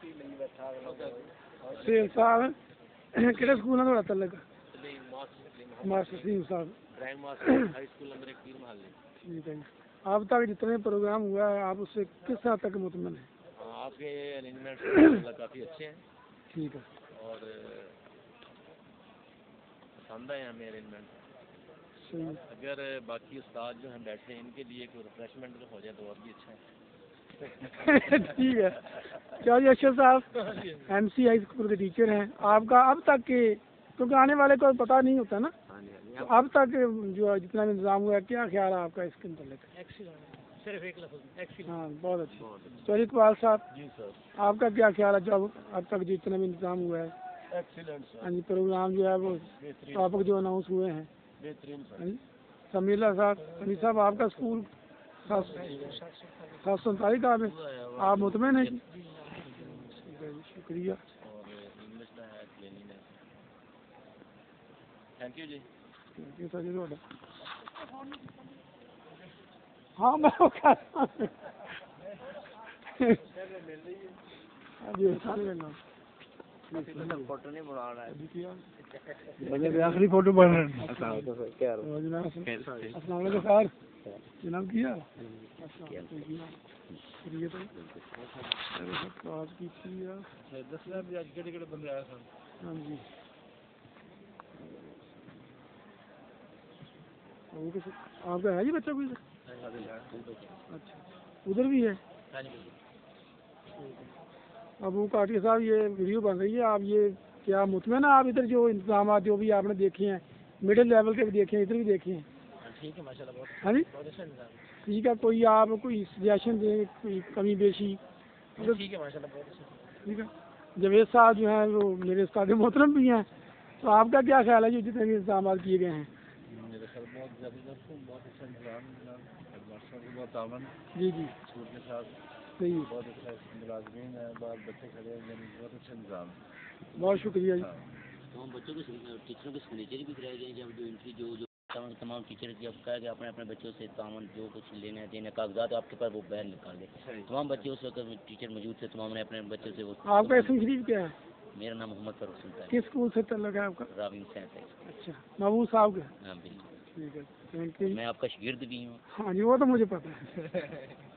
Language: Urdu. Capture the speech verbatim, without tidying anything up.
سیل صاحب کہڑے سکول ہے تھوڑا تعلق ماسٹر سلیم صاحب ٹھیک ہے جی. اب تک جتنے پروگرام ہوا ہے آپ اس سے کس حد تک مطمئن ہیں؟ آپ کے ارینجمنٹ کافی اچھے ہیں. ٹھیک ہے اور پسند ہے ہمیں ارینجمنٹ. اگر باقی استاد جو ہیں بیٹھے ہیں ان کے لیے کوئی ریفریشمنٹ ہو جائے تو اور بھی اچھا ہے. ٹھیک ہے. کیا جی Ashraf sahab M C high school کے ٹیچر ہیں آپ کا اب تک کے کیونکہ آنے والے کو پتہ نہیں ہوتا نا تو اب تک جو جتنا بھی انتظام ہوا ہے کیا خیال ہے آپ کا اس کے متعلق؟ صرف ایک لفظ ہاں بہت اچھا. سوری اقبال صاحب جی سر آپ کا کیا خیال ہے جو اب تک جتنا بھی انتظام ہوا ہے؟ Excellent sir. ہاں جی پروگرام جو ہے وہ ٹاپک جو اناؤنس ہوئے ہیں بہترین سر. سمیلا صاحب سمی صاحب آپ کا اسکول سات سو انتالیس کا آپ مطمئن ہیں؟ شکریہ. اور انگلش کا ہے کلیننس. تھینک یو جی. تھینک یو سر جی. ہاں میں فوٹو نہیں بنا رہا ہے آخری فوٹو بن رہے ہیں. السلام علیکم سر جناب کیا ہاں جی آپ کا ہے جی بچہ کوئی؟ اچھا ادھر بھی ہے. ابو کاٹیا صاحب یہ ویڈیو بن رہی ہے آپ یہ کیا مطمئن ہے آپ ادھر جو انتظامات جو بھی آپ نے دیکھے ہیں مڈل لیول کے بھی دیکھے ہیں ادھر بھی دیکھے ہیں؟ ٹھیک ہے ماشاء اللہ. ہاں جی ٹھیک ہے. کوئی آپ کوئی سجیشن دیں کوئی کمی بیشی؟ ٹھیک ہے ماشاء اللہ بہت اچھا. ٹھیک ہے. جاوید صاحب جو ہیں وہ میرے استاد محترم بھی ہیں تو آپ کا کیا خیال ہے جو جتنے بھی انتظامات کیے گئے ہیں؟ میرے خیال بہت زبردست بہت اچھا انتظام بہت تعاون جی جی اسکول کے ساتھ صحیح بہت اچھا ملازمین ہیں بعض بچے کھڑے ہیں بہت اچھا نظام ہے. بہت شکریہ جی. تمام بچوں کے ٹیچروں کے سگنیچر بھی کرائے گئے جب جو ان کی جو جو تمام ٹیچر جب کہا کہ اپنے اپنے بچوں سے تعاون جو کچھ لینے دینے کاغذات آپ کے پاس وہ بیان نکال دیں. تمام بچے اس وقت ٹیچر موجود تھے تمام نے اپنے بچوں سے وہ. آپ کا اسم شریف کیا ہے؟ میرا نام محمد فاروق سلطان. کس اسکول سے تعلق ہے آپ کا؟ راوین سینس ہے. اچھا محبوب صاحب کا. ہاں بالکل. ٹھیک ہے تھینک یو. میں آپ کا شاگرد بھی ہوں. ہاں جی وہ تو مجھے پتہ ہے.